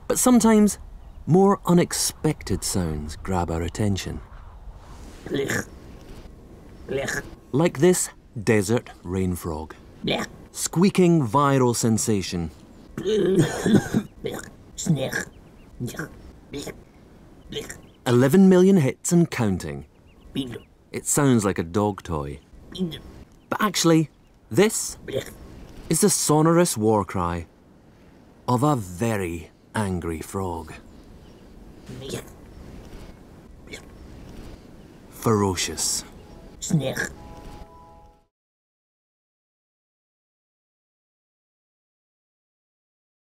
But sometimes more unexpected sounds grab our attention. Like this desert rain frog. Squeaking viral sensation. 11 million hits and counting. It sounds like a dog toy. But actually, this is the sonorous war cry of a very angry frog. Ferocious.